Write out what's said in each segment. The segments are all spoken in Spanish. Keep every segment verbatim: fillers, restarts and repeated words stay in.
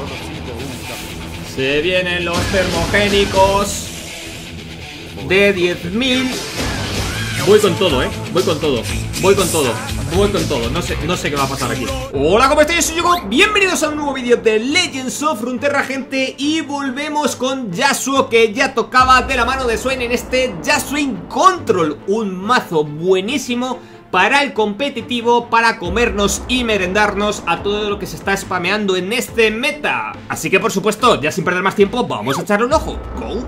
Se vienen los termogénicos de diez mil. Voy con todo, eh. Voy con todo. Voy con todo. Voy con todo. No sé, no sé qué va a pasar aquí. Hola, ¿cómo estáis? Soy Yugo. Bienvenidos a un nuevo vídeo de Legends of Runeterra, gente. Y volvemos con Yasuo, que ya tocaba de la mano de Swain en este Yasuo Control. Un mazo buenísimo para el competitivo, para comernos y merendarnos a todo lo que se está spameando en este meta. Así que, por supuesto, ya sin perder más tiempo, vamos a echarle un ojo. Go.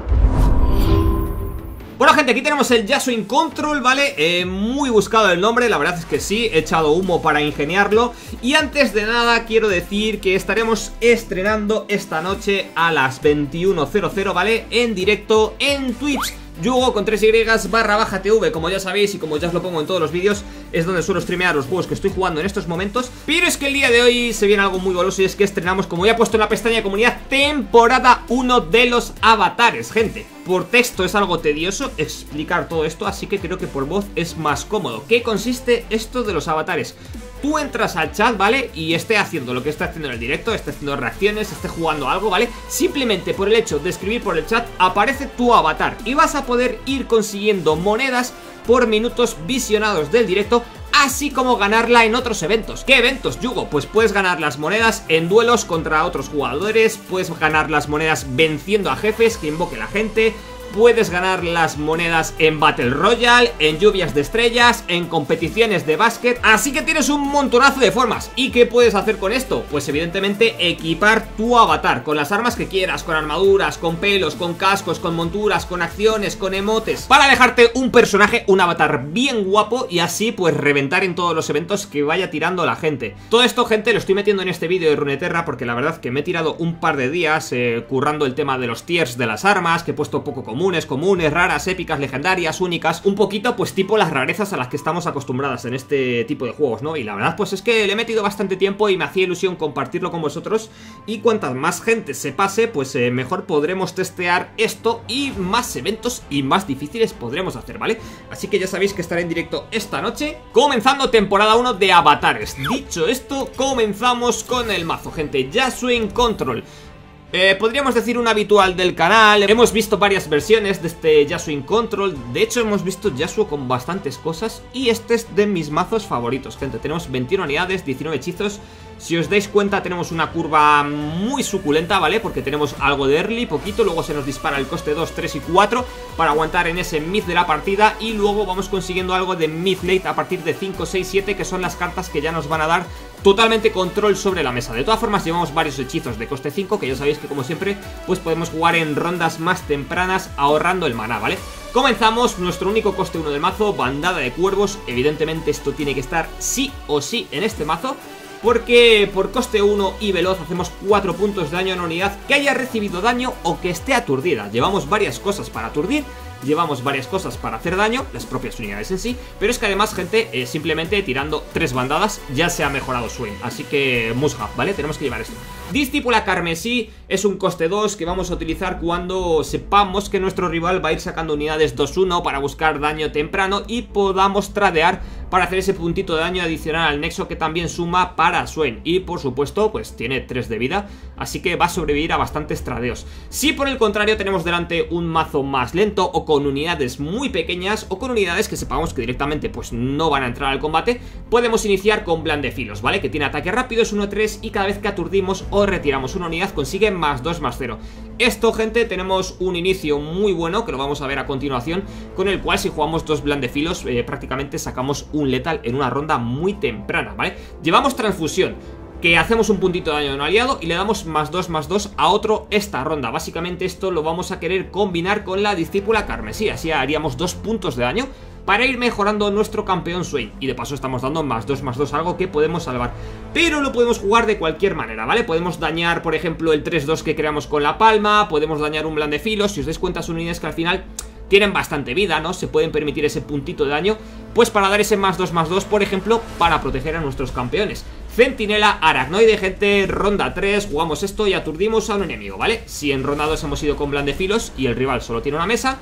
Bueno, gente, aquí tenemos el Yasuo Control, ¿vale? Eh, muy buscado el nombre, la verdad es que sí, he echado humo para ingeniarlo. Y antes de nada quiero decir que estaremos estrenando esta noche a las veintiuno cero cero, ¿vale? En directo en Twitch. Yugo con tres y barra baja tv, como ya sabéis y como ya os lo pongo en todos los vídeos, es donde suelo streamear los juegos que estoy jugando en estos momentos. Pero es que el día de hoy se viene algo muy goloso y es que estrenamos, como ya he puesto en la pestaña de comunidad, temporada uno de los avatares, gente. Por texto es algo tedioso explicar todo esto, así que creo que por voz es más cómodo. ¿Qué consiste esto de los avatares? Tú entras al chat, ¿vale? Y esté haciendo lo que está haciendo en el directo, esté haciendo reacciones, esté jugando algo, ¿vale? Simplemente por el hecho de escribir por el chat aparece tu avatar y vas a poder ir consiguiendo monedas por minutos visionados del directo, así como ganarla en otros eventos. ¿Qué eventos, Yugo? Pues puedes ganar las monedas en duelos contra otros jugadores, puedes ganar las monedas venciendo a jefes que invoque la gente, puedes ganar las monedas en Battle Royale, en lluvias de estrellas, en competiciones de básquet. Así que tienes un montonazo de formas. ¿Y qué puedes hacer con esto? Pues evidentemente equipar tu avatar con las armas que quieras, con armaduras, con pelos, con cascos, con monturas, con acciones, con emotes, para dejarte un personaje, un avatar bien guapo y así pues reventar en todos los eventos que vaya tirando la gente. Todo esto, gente, lo estoy metiendo en este vídeo de Runeterra porque la verdad que me he tirado un par de días eh, currando el tema de los tiers de las armas, que he puesto poco común, comunes, comunes, raras, épicas, legendarias, únicas, un poquito pues tipo las rarezas a las que estamos acostumbradas en este tipo de juegos, ¿no? Y la verdad pues es que le he metido bastante tiempo y me hacía ilusión compartirlo con vosotros, y cuantas más gente se pase pues eh, mejor podremos testear esto y más eventos y más difíciles podremos hacer, ¿vale? Así que ya sabéis que estaré en directo esta noche comenzando temporada uno de avatares. Dicho esto, comenzamos con el mazo, gente. Yasuo Control. Eh, podríamos decir un habitual del canal. Hemos visto varias versiones de este Yasuo Control. De hecho hemos visto Yasuo con bastantes cosas y este es de mis mazos favoritos, gente. Tenemos veintiuna unidades, diecinueve hechizos. Si os dais cuenta tenemos una curva muy suculenta, ¿vale? Porque tenemos algo de early, poquito, luego se nos dispara el coste dos, tres y cuatro para aguantar en ese mid de la partida, y luego vamos consiguiendo algo de mid late a partir de cinco, seis, siete, que son las cartas que ya nos van a dar totalmente control sobre la mesa. De todas formas llevamos varios hechizos de coste cinco, que ya sabéis que como siempre pues podemos jugar en rondas más tempranas ahorrando el maná, ¿vale? Comenzamos, nuestro único coste uno del mazo, bandada de cuervos. Evidentemente esto tiene que estar sí o sí en este mazo, porque por coste uno y veloz hacemos cuatro puntos de daño en una unidad que haya recibido daño o que esté aturdida. Llevamos varias cosas para aturdir, llevamos varias cosas para hacer daño, las propias unidades en sí, pero es que además, gente, eh, simplemente tirando tres bandadas ya se ha mejorado Swain, así que must have, ¿vale? Tenemos que llevar esto. Discípula Carmesí es un coste dos que vamos a utilizar cuando sepamos que nuestro rival va a ir sacando unidades dos uno para buscar daño temprano y podamos tradear para hacer ese puntito de daño adicional al nexo que también suma para Swain. Y por supuesto pues tiene tres de vida, así que va a sobrevivir a bastantes tradeos. Si por el contrario tenemos delante un mazo más lento o con unidades muy pequeñas o con unidades que sepamos que directamente pues no van a entrar al combate, podemos iniciar con Blandefilos, ¿vale? Que tiene ataque rápido, es uno tres y cada vez que aturdimos o retiramos una unidad consigue más dos más cero. Esto, gente, tenemos un inicio muy bueno que lo vamos a ver a continuación, con el cual si jugamos dos Blandefilos eh, prácticamente sacamos un letal en una ronda muy temprana, ¿vale? Llevamos transfusión, que hacemos un puntito de daño a un aliado y le damos más dos más dos a otro esta ronda. Básicamente esto lo vamos a querer combinar con la discípula carmesí, así haríamos dos puntos de daño para ir mejorando nuestro campeón Swain. Y de paso estamos dando más dos más dos, algo que podemos salvar. Pero lo podemos jugar de cualquier manera, ¿vale? Podemos dañar, por ejemplo, el tres dos que creamos con la palma, podemos dañar un Blandefilos. Si os dais cuenta son unidades que al final tienen bastante vida, ¿no? Se pueden permitir ese puntito de daño, pues para dar ese más dos más dos, por ejemplo, para proteger a nuestros campeones. Centinela, Aracnoide, gente, ronda tres, jugamos esto y aturdimos a un enemigo, ¿vale? Si en ronda dos hemos ido con Blandefilos y el rival solo tiene una mesa,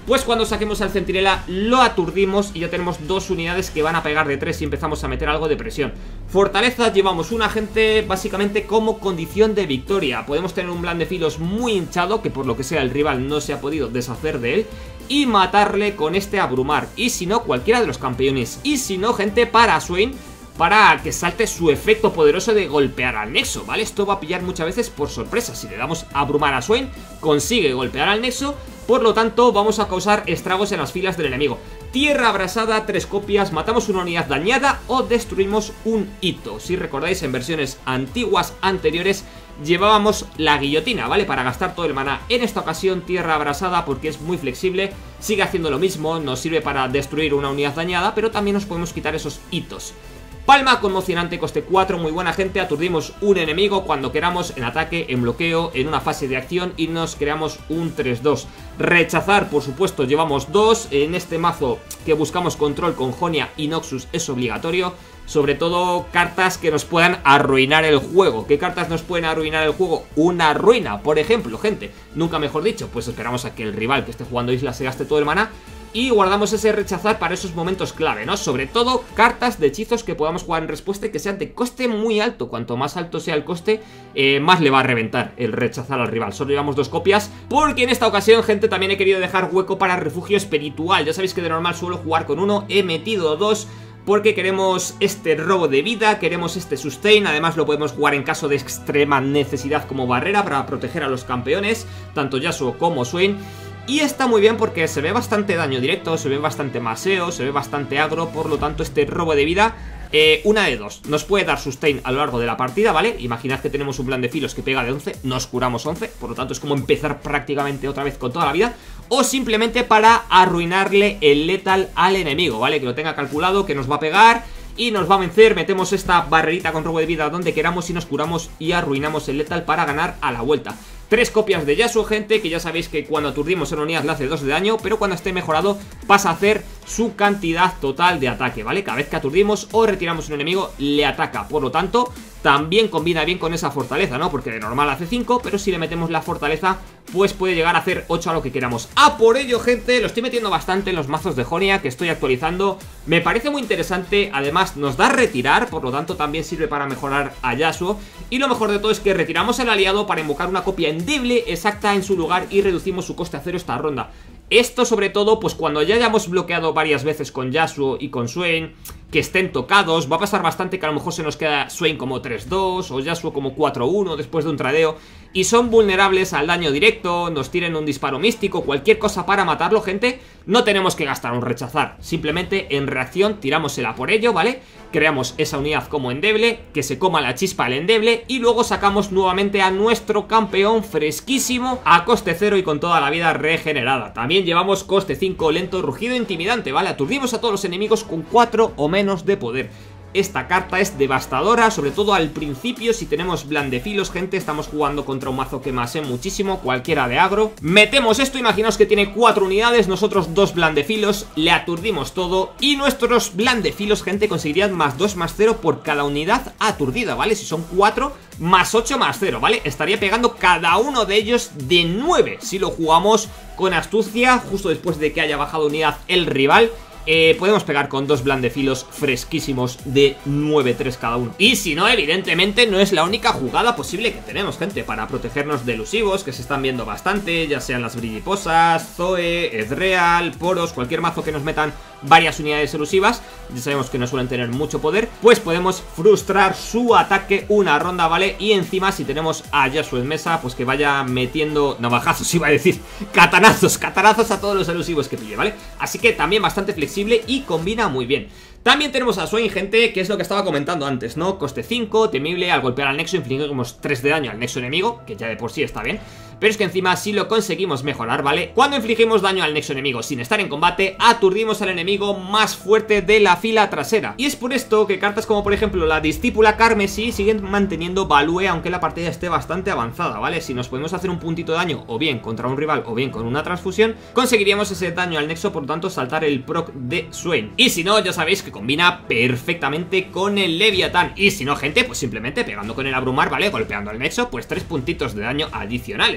pues cuando saquemos al centinela lo aturdimos y ya tenemos dos unidades que van a pegar de tres y empezamos a meter algo de presión. Fortaleza, llevamos un agente básicamente como condición de victoria. Podemos tener un blandefilos muy hinchado, que por lo que sea el rival no se ha podido deshacer de él, y matarle con este abrumar. Y si no, cualquiera de los campeones. Y si no, gente, para Swain, para que salte su efecto poderoso de golpear al nexo, ¿vale? Esto va a pillar muchas veces por sorpresa. Si le damos a abrumar a Swain, consigue golpear al nexo, por lo tanto vamos a causar estragos en las filas del enemigo. Tierra abrasada, tres copias, matamos una unidad dañada o destruimos un hito. Si recordáis, en versiones antiguas anteriores llevábamos la guillotina, ¿vale? Para gastar todo el maná. En esta ocasión, tierra abrasada, porque es muy flexible, sigue haciendo lo mismo, nos sirve para destruir una unidad dañada, pero también nos podemos quitar esos hitos. Palma conmocionante, coste cuatro, muy buena gente, aturdimos un enemigo cuando queramos en ataque, en bloqueo, en una fase de acción y nos creamos un tres dos. Rechazar, por supuesto, llevamos dos, en este mazo que buscamos control con Jonia y Noxus es obligatorio, sobre todo cartas que nos puedan arruinar el juego. ¿Qué cartas nos pueden arruinar el juego? Una ruina, por ejemplo, gente, nunca mejor dicho, pues esperamos a que el rival que esté jugando isla se gaste todo el maná y guardamos ese rechazar para esos momentos clave, ¿no? Sobre todo cartas de hechizos que podamos jugar en respuesta y que sean de coste muy alto. Cuanto más alto sea el coste, eh, más le va a reventar el rechazar al rival. Solo llevamos dos copias, porque en esta ocasión, gente, también he querido dejar hueco para refugio espiritual. Ya sabéis que de normal suelo jugar con uno, he metido dos, porque queremos este robo de vida, queremos este sustain. Además lo podemos jugar en caso de extrema necesidad como barrera para proteger a los campeones, tanto Yasuo como Swain. Y está muy bien porque se ve bastante daño directo, se ve bastante maseo, se ve bastante agro. Por lo tanto, este robo de vida, eh, una de dos, nos puede dar sustain a lo largo de la partida, ¿vale? Imaginad que tenemos un blandefilos que pega de once, nos curamos once, por lo tanto es como empezar prácticamente otra vez con toda la vida. O simplemente para arruinarle el letal al enemigo, ¿vale? Que lo tenga calculado, que nos va a pegar y nos va a vencer. Metemos esta barrerita con robo de vida donde queramos y nos curamos y arruinamos el letal para ganar a la vuelta. Tres copias de Yasuo, gente, que ya sabéis que cuando aturdimos en unidad le hace dos de daño, pero cuando esté mejorado pasa a hacer su cantidad total de ataque, ¿vale? Cada vez que aturdimos o retiramos un enemigo le ataca, por lo tanto también combina bien con esa fortaleza, ¿no? Porque de normal hace cinco, pero si le metemos la fortaleza pues puede llegar a hacer ocho a lo que queramos. A por ello, gente, lo estoy metiendo bastante en los mazos de Jonia que estoy actualizando. Me parece muy interesante, además nos da retirar, por lo tanto también sirve para mejorar a Yasuo. Y lo mejor de todo es que retiramos al aliado para invocar una copia endeble exacta en su lugar y reducimos su coste a cero esta ronda. Esto sobre todo pues cuando ya hayamos bloqueado varias veces con Yasuo y con Swain, que estén tocados, va a pasar bastante que a lo mejor se nos queda Swain como tres dos o Yasuo como cuatro uno después de un tradeo y son vulnerables al daño directo, nos tiren un disparo místico, cualquier cosa para matarlo, gente. No tenemos que gastar un rechazar, simplemente en reacción tiramos el a por ello, ¿vale? Creamos esa unidad como endeble, que se coma la chispa al endeble y luego sacamos nuevamente a nuestro campeón fresquísimo a coste cero y con toda la vida regenerada. También llevamos coste cinco, lento, rugido intimidante, ¿vale? Aturdimos a todos los enemigos con cuatro o menos de poder. Esta carta es devastadora, sobre todo al principio si tenemos blandefilos, gente. Estamos jugando contra un mazo que masee muchísimo, cualquiera de agro. Metemos esto, imaginaos que tiene cuatro unidades, nosotros dos blandefilos, le aturdimos todo y nuestros blandefilos, gente, conseguirían más dos más cero por cada unidad aturdida, ¿vale? Si son cuatro, más ocho más cero, ¿vale? Estaría pegando cada uno de ellos de nueve si lo jugamos con astucia, justo después de que haya bajado unidad el rival. Eh, podemos pegar con dos blandefilos fresquísimos de nueve tres cada uno. Y si no, evidentemente no es la única jugada posible que tenemos, gente, para protegernos de elusivos, que se están viendo bastante, ya sean las brilliposas, Zoe, Ezreal, Poros, cualquier mazo que nos metan varias unidades elusivas, ya sabemos que no suelen tener mucho poder, pues podemos frustrar su ataque una ronda, ¿vale? Y encima si tenemos a Yasuo en mesa, pues que vaya metiendo navajazos, iba a decir, katanazos, katanazos a todos los elusivos que pille, ¿vale? Así que también bastante flexible y combina muy bien. También tenemos a Swain, gente, que es lo que estaba comentando antes, ¿no? Coste cinco, temible, al golpear al nexo infligimos tres de daño al nexo enemigo, que ya de por sí está bien. Pero es que encima si lo conseguimos mejorar, ¿vale? Cuando infligimos daño al nexo enemigo sin estar en combate, aturdimos al enemigo más fuerte de la fila trasera. Y es por esto que cartas como por ejemplo la discípula carmesí siguen manteniendo value aunque la partida esté bastante avanzada, ¿vale? Si nos podemos hacer un puntito de daño o bien contra un rival o bien con una transfusión, conseguiríamos ese daño al nexo, por lo tanto saltar el proc de Swain. Y si no, ya sabéis que combina perfectamente con el Leviatán. Y si no, gente, pues simplemente pegando con el abrumar, ¿vale? Golpeando al nexo, pues tres puntitos de daño adicionales.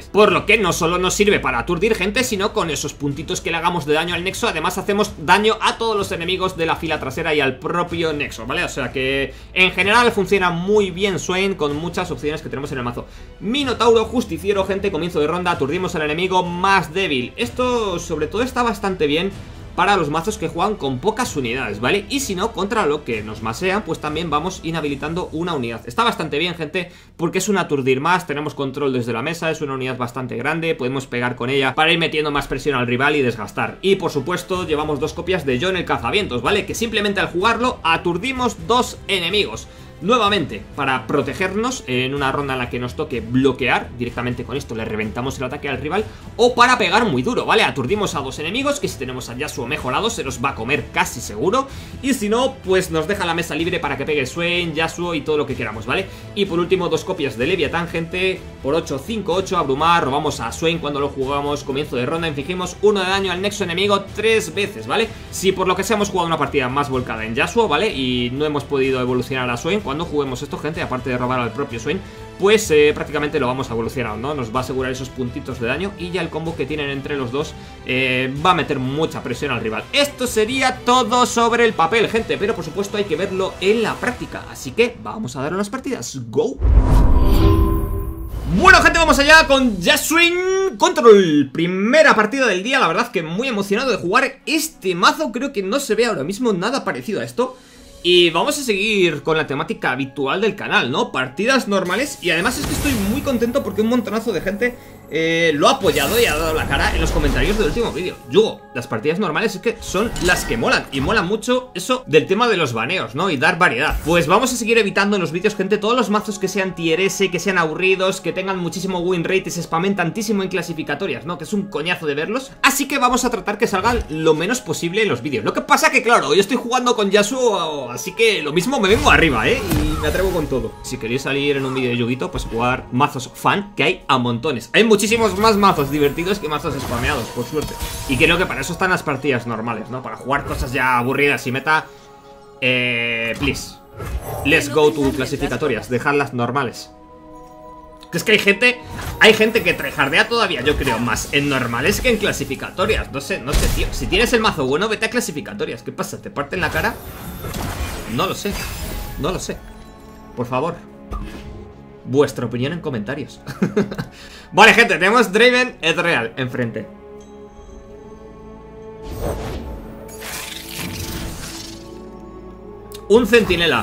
por lo que no solo nos sirve para aturdir gente, sino con esos puntitos que le hagamos de daño al Nexo, además hacemos daño a todos los enemigos de la fila trasera y al propio Nexo, ¿vale? O sea que en general funciona muy bien Swain con muchas opciones que tenemos en el mazo. Minotauro, Justiciero, gente, comienzo de ronda, aturdimos al enemigo más débil. Esto sobre todo está bastante bien para los mazos que juegan con pocas unidades, ¿vale? Y si no, contra lo que nos masean, pues también vamos inhabilitando una unidad. Está bastante bien, gente, porque es un aturdir más, tenemos control desde la mesa, es una unidad bastante grande, podemos pegar con ella para ir metiendo más presión al rival y desgastar. Y por supuesto, llevamos dos copias de John el Cazavientos, ¿vale? Que simplemente al jugarlo, aturdimos dos enemigos. Nuevamente, para protegernos en una ronda en la que nos toque bloquear, directamente con esto le reventamos el ataque al rival, o para pegar muy duro, ¿vale? Aturdimos a dos enemigos, que si tenemos a Yasuo mejorado se los va a comer casi seguro, y si no, pues nos deja la mesa libre para que pegue Swain, Yasuo y todo lo que queramos, ¿vale? Y por último, dos copias de Leviatán, gente, por ocho, cinco, ocho, abrumar, robamos a Swain cuando lo jugamos, comienzo de ronda, infligimos uno de daño al nexo enemigo tres veces, ¿vale? Si por lo que sea hemos jugado una partida más volcada en Yasuo, ¿vale? Y no hemos podido evolucionar a Swain, cuando juguemos esto, gente, aparte de robar al propio Swain, pues eh, prácticamente lo vamos a evolucionar, ¿no? Nos va a asegurar esos puntitos de daño y ya el combo que tienen entre los dos eh, va a meter mucha presión al rival. Esto sería todo sobre el papel, gente, pero por supuesto hay que verlo en la práctica, así que vamos a dar unas partidas. ¡Go! Bueno, gente, vamos allá con Yasuo Control. Primera partida del día, la verdad que muy emocionado de jugar este mazo. Creo que no se ve ahora mismo nada parecido a esto. Y vamos a seguir con la temática habitual del canal, ¿no? Partidas normales. Y además es que estoy muy contento porque un montonazo de gente eh, lo ha apoyado y ha dado la cara en los comentarios del último vídeo. Yugo, las partidas normales es que son las que molan. Y mola mucho eso del tema de los baneos, ¿no? Y dar variedad. Pues vamos a seguir evitando en los vídeos, gente, todos los mazos que sean tier ese, que sean aburridos, que tengan muchísimo win rate y se spamen tantísimo en clasificatorias, ¿no? Que es un coñazo de verlos. Así que vamos a tratar que salgan lo menos posible en los vídeos. Lo que pasa que, claro, yo estoy jugando con Yasuo, así que lo mismo me vengo arriba, ¿eh? Y me atrevo con todo. Si queréis salir en un vídeo de Yuguito, pues jugar mazos fan, que hay a montones. Hay muchísimos más mazos divertidos que mazos spameados, por suerte. Y creo que para eso están las partidas normales, ¿no? Para jugar cosas ya aburridas y meta. Eh... Please. Let's go to clasificatorias. Dejarlas normales. Que es que hay gente. Hay gente que tryhardea todavía, yo creo, más en normales que en clasificatorias. No sé, no sé, tío. Si tienes el mazo bueno, vete a clasificatorias. ¿Qué pasa? ¿Te parten la cara? No lo sé. No lo sé. Por favor. Vuestra opinión en comentarios. Vale, gente, tenemos Draven Ezreal enfrente. Un centinela.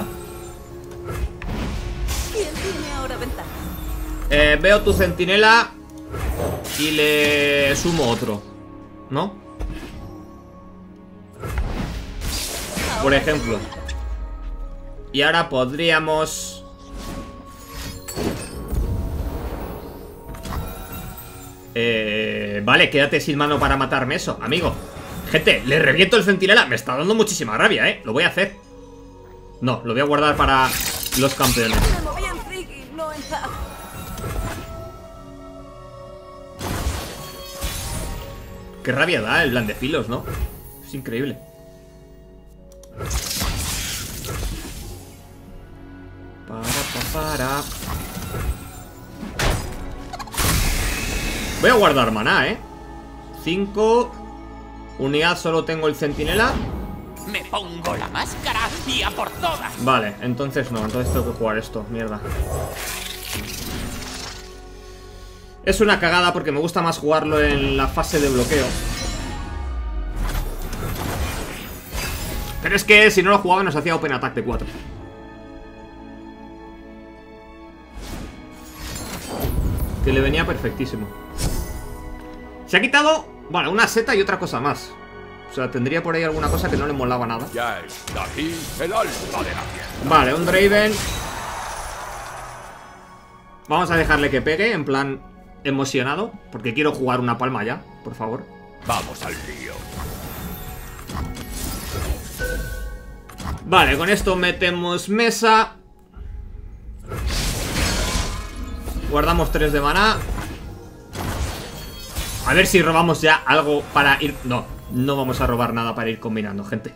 ¿Quién tiene ahora ventaja? Eh, veo tu centinela y le sumo otro, ¿no? Por ejemplo. Y ahora podríamos... Eh, vale, quédate sin mano para matarme eso, amigo. Gente, le reviento el centinela. Me está dando muchísima rabia, ¿eh? Lo voy a hacer. No, lo voy a guardar para los campeones. Me moví en Friggy, no en Zap. Qué rabia da el blandefilos, ¿no? Es increíble. Para, para, para. Voy a guardar maná, ¿eh? cinco. Unidad, solo tengo el centinela. Me pongo la máscara y a por todas. Vale, entonces no, entonces tengo que jugar esto, mierda. Es una cagada porque me gusta más jugarlo en la fase de bloqueo. Pero es que si no lo jugaba nos hacía open attack de cuatro. Que le venía perfectísimo. Se ha quitado, bueno, una seta y otra cosa más. O sea, tendría por ahí alguna cosa que no le molaba nada. Ya está aquí el alma de la tierra. Vale, un Draven. Vamos a dejarle que pegue, en plan emocionado. Porque quiero jugar una palma ya, por favor. Vamos al lío. Vale, con esto metemos mesa. Guardamos tres de maná. A ver si robamos ya algo para ir... No, no vamos a robar nada para ir combinando, gente.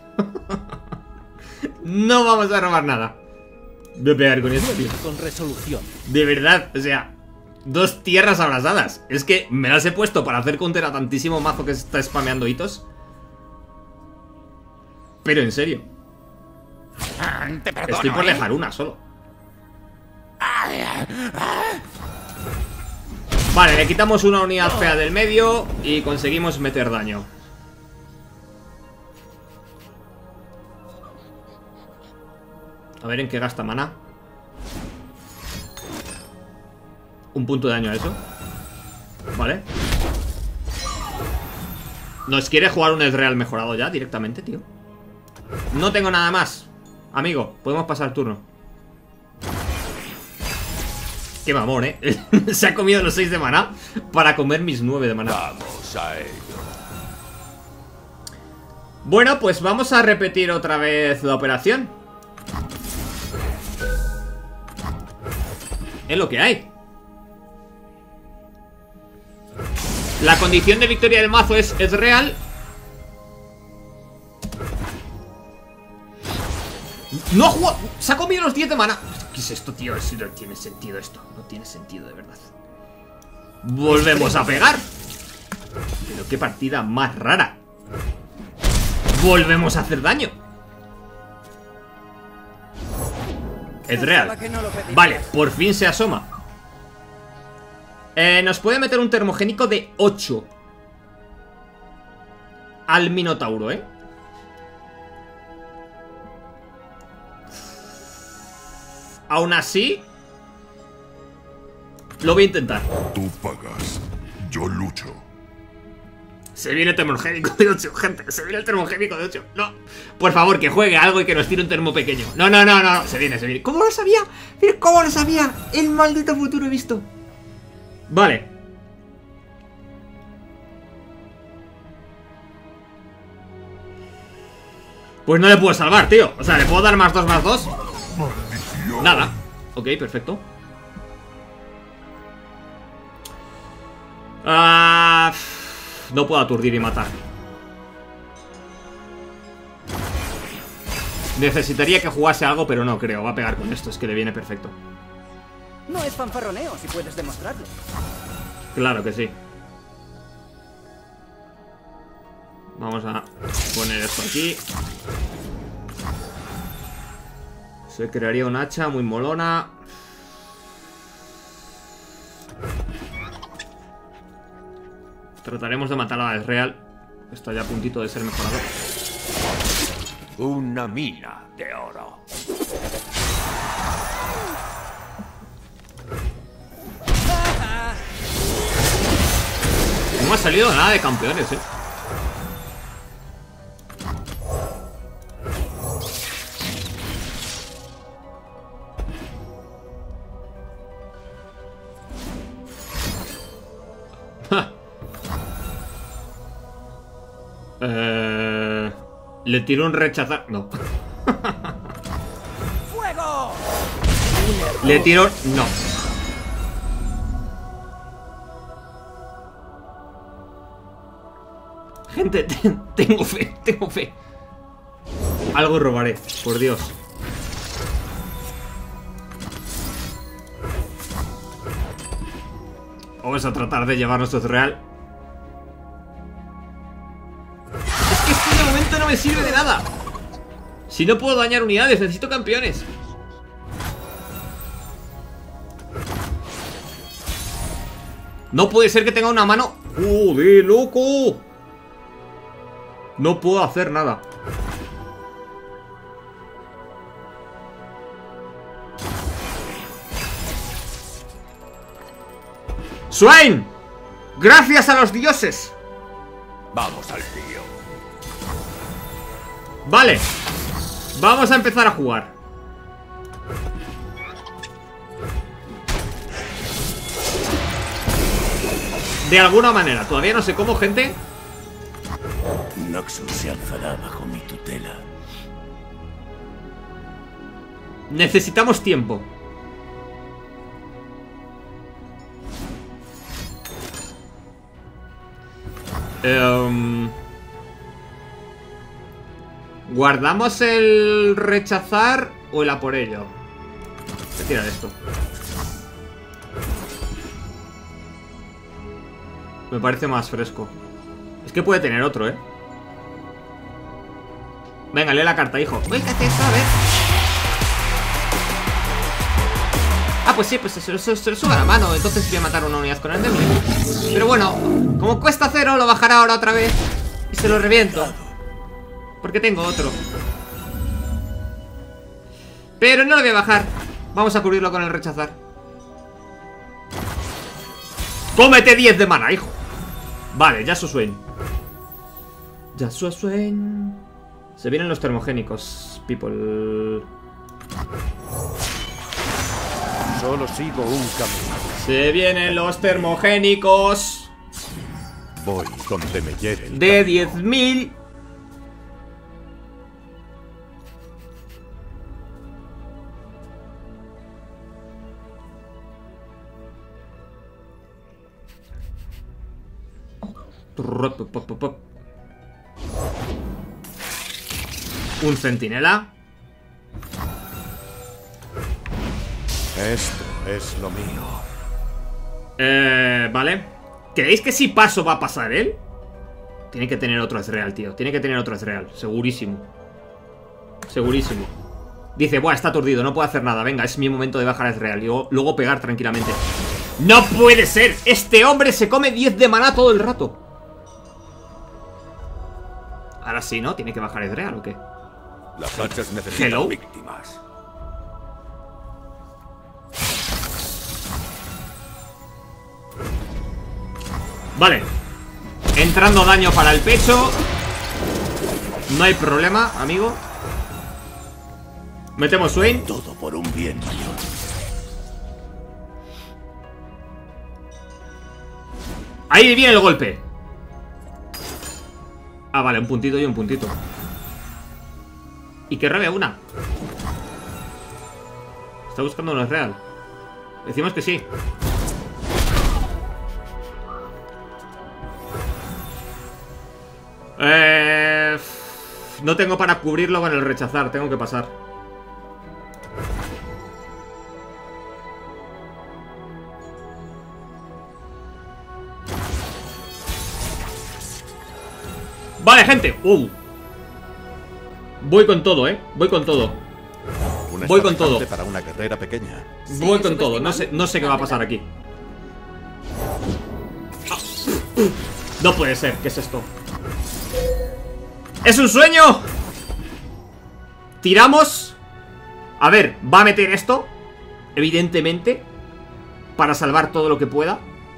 No vamos a robar nada. Voy a pegar con esto, tío. Con resolución. De verdad, o sea, Dos tierras abrasadas. Es que me las he puesto para hacer counter a tantísimo mazo que se está spameando hitos. Pero en serio. Te perdono, Estoy por ¿eh? dejar una solo. Vale, le quitamos una unidad fea del medio y conseguimos meter daño. A ver en qué gasta mana. Un punto de daño a eso. Vale. ¿Nos quiere jugar un Ezreal mejorado ya directamente, tío? No tengo nada más. Amigo, podemos pasar el turno. Qué mamón, ¿eh? Se ha comido los seis de maná para comer mis nueve de maná. Vamos a ello. Bueno, pues vamos a repetir otra vez la operación. Es lo que hay. La condición de victoria del mazo es Ezreal. ¡No ha jugado! ¡Se ha comido los diez de mana! ¿Qué es esto, tío? Si no tiene sentido esto. No tiene sentido, de verdad. Volvemos a pegar. Pero qué partida más rara. Volvemos a hacer daño. Ezreal. Vale, por fin se asoma. Eh, nos puede meter un termogénico de ocho al Minotauro, ¿eh? Aún así, lo voy a intentar. Tú pagas, yo lucho. Se viene el termogénico de ocho, gente. Se viene el termogénico de ocho. No, por favor, que juegue algo y que nos tire un termo pequeño. No, no, no, no, se viene, se viene. ¿Cómo lo sabía? Pero ¿cómo lo sabía? El maldito futuro he visto. Vale. Pues no le puedo salvar, tío. O sea, ¿le puedo dar más dos, más dos? Maldición. Nada. Ok, perfecto. Ah, no puedo aturdir y matar. Necesitaría que jugase algo, pero no creo. Va a pegar con esto, es que le viene perfecto. No es fanfarroneo si puedes demostrarlo. Claro que sí. Vamos a poner esto aquí. Se crearía un hacha muy molona. Trataremos de matar a la Ezreal. Está ya a puntito de ser mejorado. Una mina de oro. No ha salido nada de campeones, eh. eh, Le tiro un rechazar. No. ¡Fuego! Le tiro. No. Gente, tengo fe, tengo fe. Algo robaré, por Dios. Vamos a tratar de llevar nuestro Ezreal. Es que esto de momento no me sirve de nada. Si no puedo dañar unidades, necesito campeones. No puede ser que tenga una mano. ¡Uh, de loco! No puedo hacer nada. ¡Swain! ¡Gracias a los dioses! Vamos al lío. Vale. Vamos a empezar a jugar. De alguna manera. Todavía no sé cómo, gente. Noxus se alzará bajo mi tutela. Necesitamos tiempo. Um, ¿Guardamos el rechazar o el a por ello? Voy a tirar esto. Me parece más fresco. Es que puede tener otro, ¿eh? Venga, lee la carta, hijo. Uy, ¿qué hace esto? A ver. Ah, pues sí, pues se, se, se le sube la mano. Entonces voy a matar una unidad con el Demon. Pero bueno, como cuesta cero, lo bajará ahora otra vez. Y se lo reviento. Porque tengo otro. Pero no lo voy a bajar. Vamos a cubrirlo con el rechazar. ¡Cómete diez de mana, hijo! Vale, Yasuo Swain. Yasuo Swain. Se vienen los termogénicos, people. Solo sigo un camino. Se vienen los termogénicos. Voy donde me lleve el De diez mil. Un centinela. Esto es lo mío. Eh, vale. ¿Creéis que si paso va a pasar él? Tiene que tener otro Ezreal, tío. Tiene que tener otro Ezreal, segurísimo. Segurísimo. Dice, buah, está aturdido, no puedo hacer nada. Venga, es mi momento de bajar a Ezreal y luego, luego pegar tranquilamente. ¡No puede ser! Este hombre se come diez de maná todo el rato. Ahora sí, ¿no? ¿Tiene que bajar Ezreal o qué? Las hachas necesitan Hello. víctimas. Vale. Entrando daño para el pecho. No hay problema, amigo. Metemos Swain. Todo por un bien mayor. Ahí viene el golpe. Ah, vale, un puntito y un puntito. Y que rebe una. Está buscando uno real. Decimos que sí. Eh, no tengo para cubrirlo con el rechazar. Tengo que pasar. Vale, gente. Uh. Voy con todo, eh. Voy con todo. Una Voy con bastante todo. Para una carrera pequeña. Voy con todo. No sé, no sé qué va a pasar aquí. Ah. No puede ser. ¿Qué es esto? ¡Es un sueño! Tiramos. A ver, va a meter esto, evidentemente, para salvar todo lo que pueda.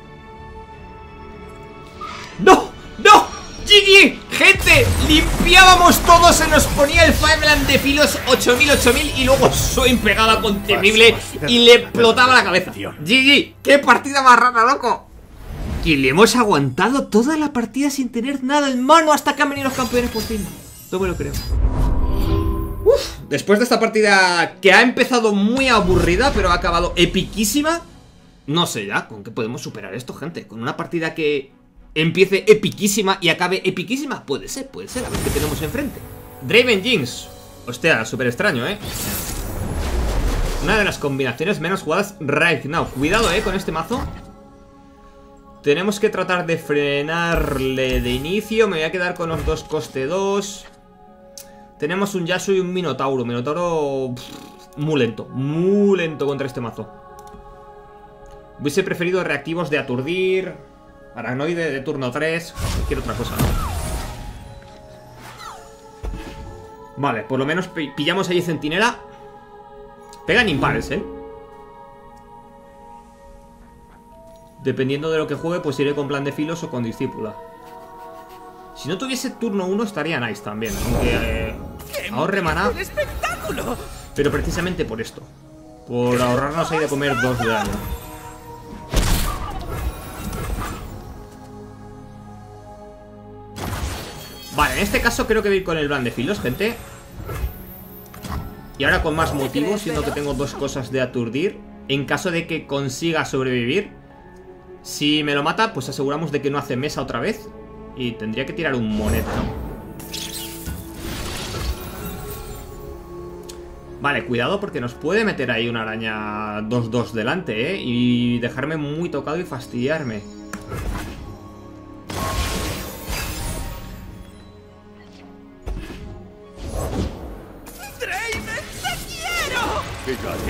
¡No! ¡No! ¡G G! ¡Gente! Limpiábamos todo, se nos ponía el Fireland de filos ocho mil, ocho mil y luego Swain pegaba con temible y le explotaba la cabeza. G G, ¡qué partida más rara, loco! Y le hemos aguantado toda la partida sin tener nada en mano hasta que han venido los campeones por fin. No me lo creo. Uf, después de esta partida que ha empezado muy aburrida, pero ha acabado epiquísima. No sé ya, ¿con qué podemos superar esto, gente? ¿Con una partida que empiece epiquísima y acabe epiquísima? Puede ser, puede ser, a ver qué tenemos enfrente. Draven Jinx. Hostia, súper extraño, ¿eh? Una de las combinaciones menos jugadas right now. Cuidado, ¿eh? Con este mazo. Tenemos que tratar de frenarle de inicio. Me voy a quedar con los dos coste dos. Tenemos un Yasuo y un Minotauro. Minotauro pff, muy lento. Muy lento contra este mazo. Hubiese preferido reactivos de aturdir. Aracnoide de turno tres. Cualquier otra cosa, ¿no? Vale, por lo menos pillamos ahí centinela. Pegan impares, ¿eh? Dependiendo de lo que juegue, pues iré con plan de filos o con discípula. Si no tuviese turno uno estaría nice también. Aunque eh, ahorre maná. Pero precisamente por esto. Por ahorrarnos ahí de comer dos de daño. Vale, en este caso creo que voy a ir con el plan de filos, gente. Y ahora con más motivo, siendo que tengo dos cosas de aturdir. En caso de que consiga sobrevivir. Si me lo mata, pues aseguramos de que no hace mesa otra vez. Y tendría que tirar un moneta, ¿no? Vale, cuidado porque nos puede meter ahí una araña dos dos delante, ¿eh? Y dejarme muy tocado y fastidiarme.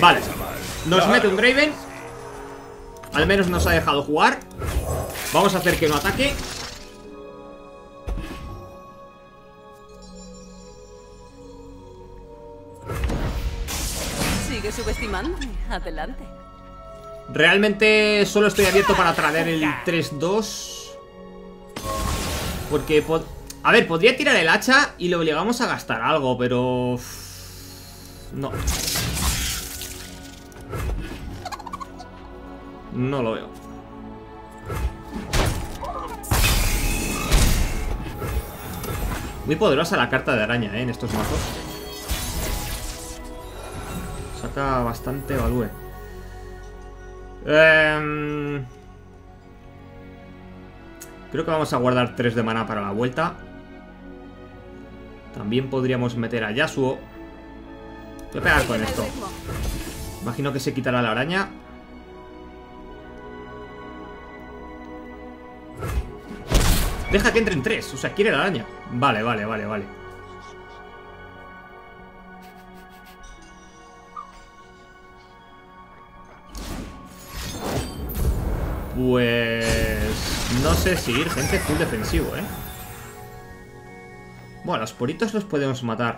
Vale, nos mete un Draven. Al menos nos ha dejado jugar. Vamos a hacer que no ataque. Sigue subestimándome. Adelante. Realmente solo estoy abierto para traer el tres dos. Porque... A ver, podría tirar el hacha y le obligamos a gastar algo, pero... No. No lo veo. Muy poderosa la carta de araña, ¿eh? En estos mazos. Saca bastante value. Eh... Creo que vamos a guardar tres de mana para la vuelta. También podríamos meter a Yasuo. Voy a pegar con esto. Imagino que se quitará la araña. Deja que entren tres. O sea, quiere la araña. Vale, vale, vale, vale. Pues... No sé si ir, gente, full defensivo, ¿eh? Bueno, los poritos los podemos matar.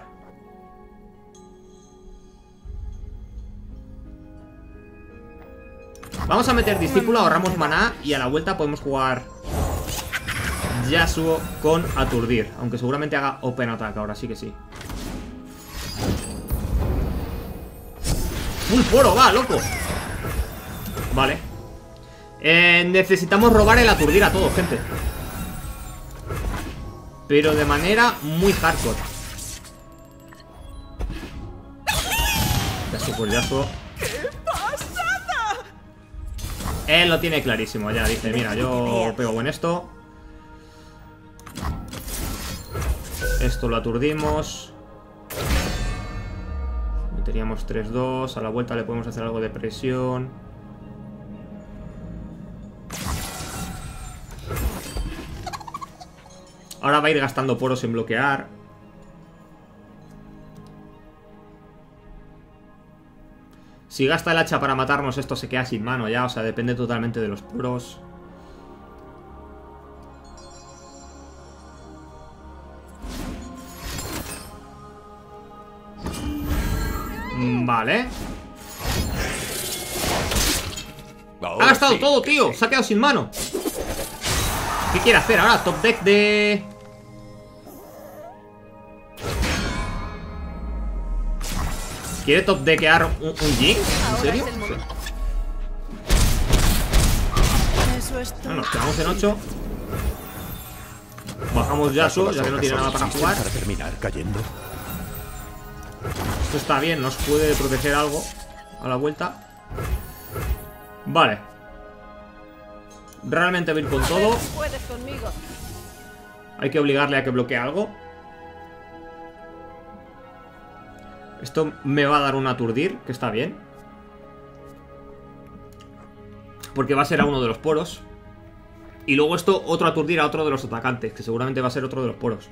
Vamos a meter discípulo, ahorramos maná y a la vuelta podemos jugar Yasuo con aturdir. Aunque seguramente haga open attack, ahora sí que sí. ¡Full poro, va, loco! Vale. Eh, necesitamos robar el aturdir a todos, gente. Pero de manera muy hardcore. Yasuo por Yasuo. Él lo tiene clarísimo, ya dice, mira, yo pego con esto. Esto lo aturdimos. Meteríamos tres dos. A la vuelta le podemos hacer algo de presión. Ahora va a ir gastando poros en bloquear. Si gasta el hacha para matarnos, esto se queda sin mano ya. O sea, depende totalmente de los poros. Vale. Ha gastado todo, tío. Se ha quedado sin mano. ¿Qué quiere hacer ahora? Top deck de... ¿Quiere top deckear un, un Jinx? ¿En serio? Sí. Bueno, nos quedamos en ocho. Bajamos Yasuo, ya que no tiene nada para jugar. Para terminar cayendo. Esto está bien, nos puede proteger algo a la vuelta. Vale. Realmente voy a ir con todo. Hay que obligarle a que bloquee algo. Esto me va a dar un aturdir, que está bien. Porque va a ser a uno de los poros. Y luego esto, otro aturdir a otro de los atacantes, que seguramente va a ser otro de los poros.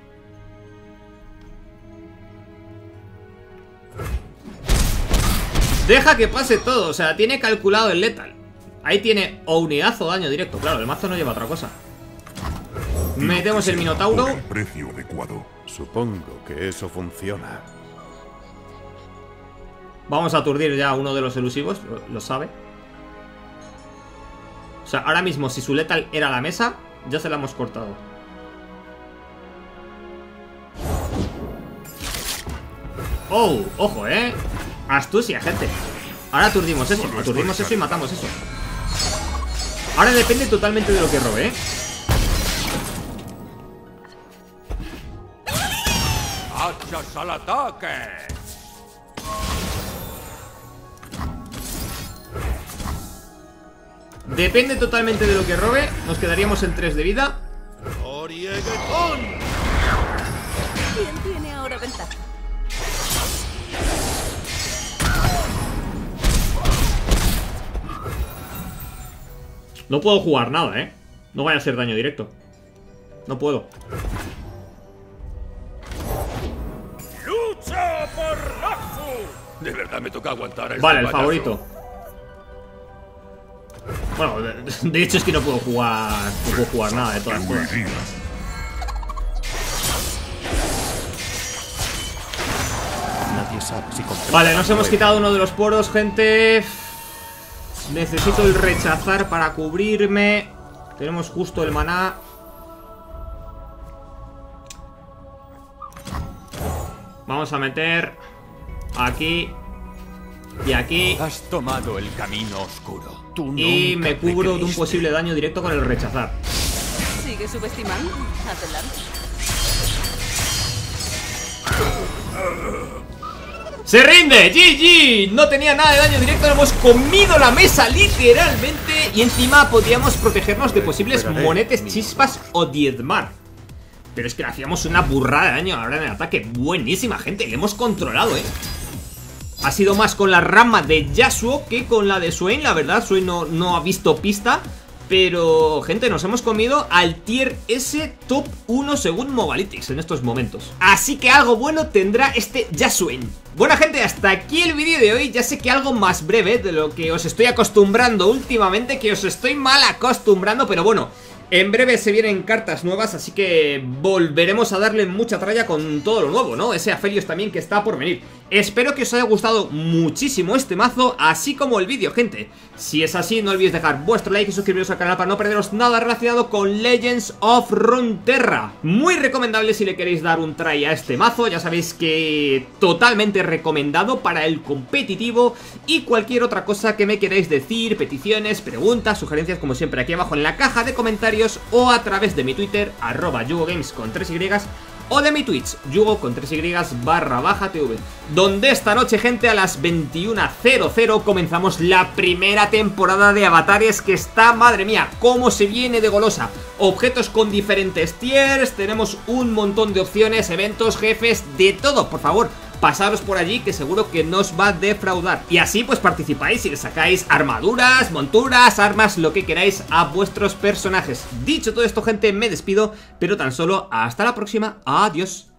Deja que pase todo, o sea, tiene calculado el letal. Ahí tiene o unidad o daño directo. Claro, el mazo no lleva otra cosa. Metemos el Minotauro. Precio adecuado. Supongo que eso funciona. Vamos a aturdir ya a uno de los elusivos, lo, lo sabe. O sea, ahora mismo si su letal era la mesa, ya se la hemos cortado. Oh, ojo, eh. Astucia, gente. Ahora aturdimos eso, aturdimos eso y matamos eso. Ahora depende totalmente de lo que robe, ¿eh? ¡Hachas al ataque! Depende totalmente de lo que robe. Nos quedaríamos en tres de vida. ¿Quién tiene ahora ventaja? No puedo jugar nada, ¿eh? No vaya a ser daño directo. No puedo. ¡Lucha por Naxu! De verdad me toca aguantar a este Vale, el payaso. favorito. Bueno, de, de hecho es que no puedo jugar. No puedo jugar nada de todas las cosas. Nadie sabe si comprar. Vale, nos hemos quitado uno de los poros, gente. Necesito el rechazar para cubrirme. Tenemos justo el maná. Vamos a meter aquí y aquí. Has tomado el camino oscuro. Tú Y nunca me cubro de un creíste. posible daño directo con el rechazar. ¿Sigue subestimando? Adelante. ¡Se rinde! ¡G G! No tenía nada de daño directo, hemos comido la mesa literalmente. Y encima podíamos protegernos de posibles Recuperaré monetes, mi- chispas o diezmar. Pero es que le hacíamos una burrada de daño ahora en el ataque. Buenísima, gente, le hemos controlado, eh. Ha sido más con la rama de Yasuo que con la de Swain, la verdad. Swain no, no ha visto pista. Pero, gente, nos hemos comido al tier S top uno según Mobalytics en estos momentos. Así que algo bueno tendrá este Yasuo. Bueno, gente, hasta aquí el vídeo de hoy. Ya sé que algo más breve de lo que os estoy acostumbrando últimamente, que os estoy mal acostumbrando, pero bueno, en breve se vienen cartas nuevas, así que volveremos a darle mucha tralla con todo lo nuevo, ¿no? Ese Aphelios también que está por venir. Espero que os haya gustado muchísimo este mazo, así como el vídeo, gente. Si es así, no olvidéis dejar vuestro like y suscribiros al canal para no perderos nada relacionado con Legends of Runeterra. Muy recomendable si le queréis dar un try a este mazo, ya sabéis que totalmente recomendado para el competitivo. Y cualquier otra cosa que me queráis decir, peticiones, preguntas, sugerencias, como siempre aquí abajo en la caja de comentarios o a través de mi Twitter, arroba yugogames con tres Y, o de mi Twitch, yugo con tres Y barra baja tv, donde esta noche, gente, a las veintiuna cero cero comenzamos la primera temporada de avatares, que está, madre mía, cómo se viene de golosa. Objetos con diferentes tiers, tenemos un montón de opciones, eventos, jefes, de todo. Por favor, pasaros por allí, que seguro que no os va a defraudar. Y así pues participáis y le sacáis armaduras, monturas, armas, lo que queráis a vuestros personajes. Dicho todo esto, gente, me despido, pero tan solo hasta la próxima. Adiós.